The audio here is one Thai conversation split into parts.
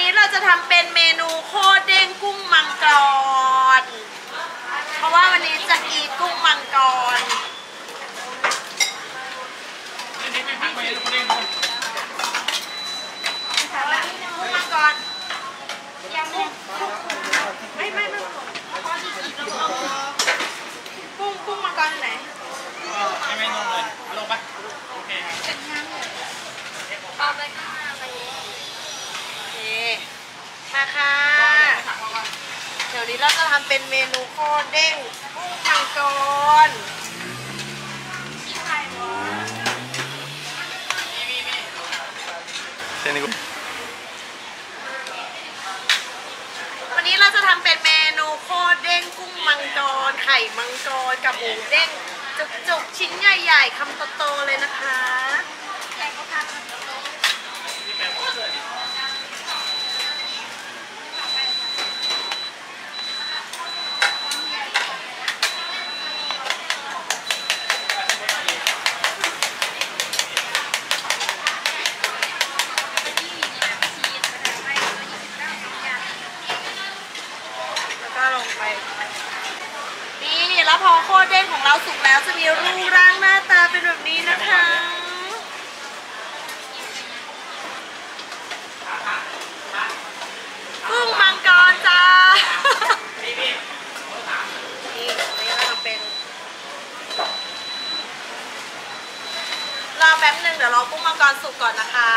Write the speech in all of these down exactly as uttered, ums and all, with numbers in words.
นี้เราจะทำเป็นเมนูโคเด้งกุ้งมังกรเพราะว่าวันนี้จะอีทกุ้งมังกรกุ้งมังกรยังกุ้งไม่ไม่ไม่กุ้งกุ้งมังกรไหนไม่ไม่ลงเลยลงปะโอเคเป็นย่างเลยปลาไปข้างหน้าไปโอเคมาค่ะเดี๋ยวนี้เราจะทำเป็นเมนูโคเด้งกุ้งมังกรวันนี้เราจะทำเป็นเมนูโคเด้งกุ้งมังกรไข่มังกรกับหมูเด้งจุกๆชิ้นใหญ่ๆคำโตๆเลยนะคะนี่แล้วพอโคเด้งของเราสุกแล้วจะมีรูปร่างหน้าตาเป็นแบบนี้นะคะกุ้งมังกรจ้านี่นี่เราทำเป็นรอแป๊บหนึ่งเดี๋ยวรอกุ้งมังกรสุกก่อนนะคะ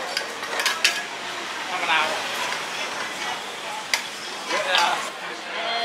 เ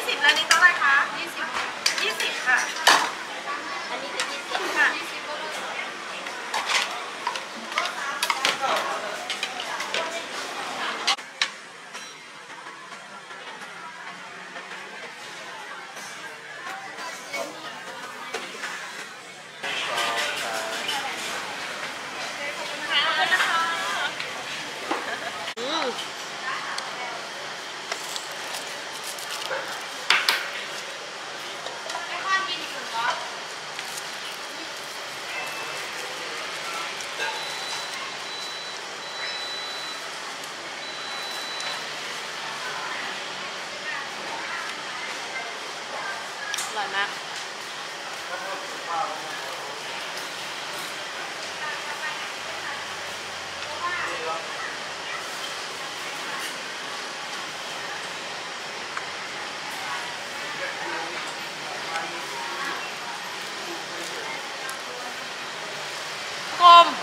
สิบแล้วนี่เท่าไหร่คะยี่สิบยี่สิบค่ะอันนี้จะยี่สิบค่ะอร่อยมากกลม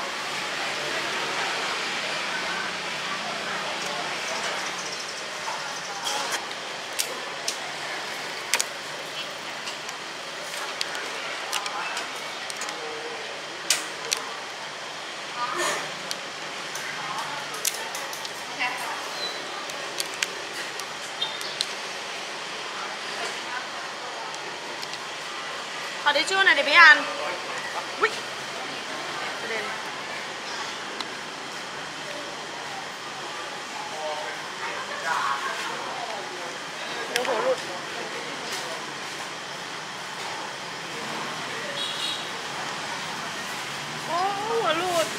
ขอทิชชู่หน่อยดิพี่อันวิประเด็นเดี๋ยวหัวหลุดโอ้หัวหลุด